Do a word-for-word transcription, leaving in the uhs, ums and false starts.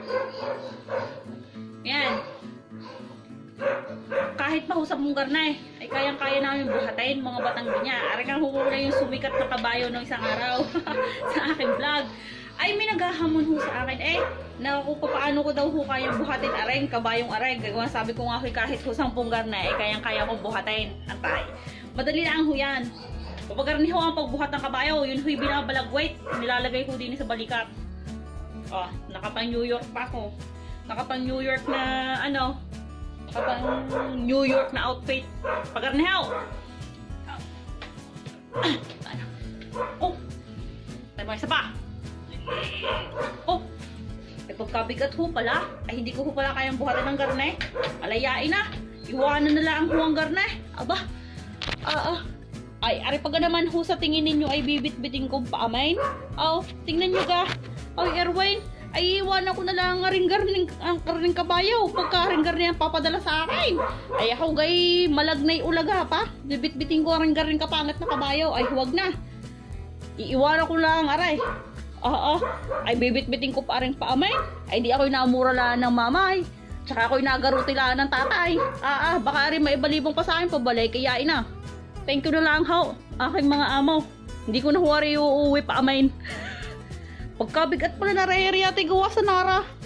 Yan. Kahit mahusap mong garnay, ay kayang-kaya namin buhatin mga batang ganyan. Aring hukula yung sumikat na kabayo ng isang araw sa aking vlog. Ay, may naghahamon ho sa akin. Eh, naku, paano ko daw ho kayang buhatin aring kabayong aring. Gagawa sabi ko nga ho, kahit ho sampung garnay, ay kayang-kaya kong buhatin. Antay. Madali lang ho yan. Papagarni ho ang pagbuhat ng kabayo, yun ho'y binabalagwait. Nilalagay ko din sa balikat. Oh, nakapang New York pa ako. Nakapang New York na ano, nakapang New York na outfit. Pagarni ho. Oh, tayo mo isa pa. Oh, eh pagkabigat ho pala, ay hindi ko ho pala kayang buhatin ng garne. Alayain na. Iwanan na lang ho ang garne. Aba, ah, ah. Ay, ari pag naman ho sa tingin ninyo ay bibit-biting kong paamain. Oh, tingnan nyo ga. Ay, Erwin, ay iwanan ko na lang ang ring-garning ang karning kabayo. Pagka ring-garning ang papadala sa akin. Ay, ako gay malagnay ulaga pa. Bibit-biting ko ang ring-garning kapangat na kabayo. Ay, huwag na. Iiwanan ko lang, aray. Oo, ay bibit-biting ko pa rin paamay. Ay di ako'y namura lang ng mamay. Tsaka ako'y nagaruti lang ng tatay. Ah, ah, baka rin maibalibong pa sa akin pabalay kaya ina. Thank you na lang ho, aking mga amo. Hindi ko na huwari uuwi paamain. Pagkabigat pala na reyeri ate gawa sa nara.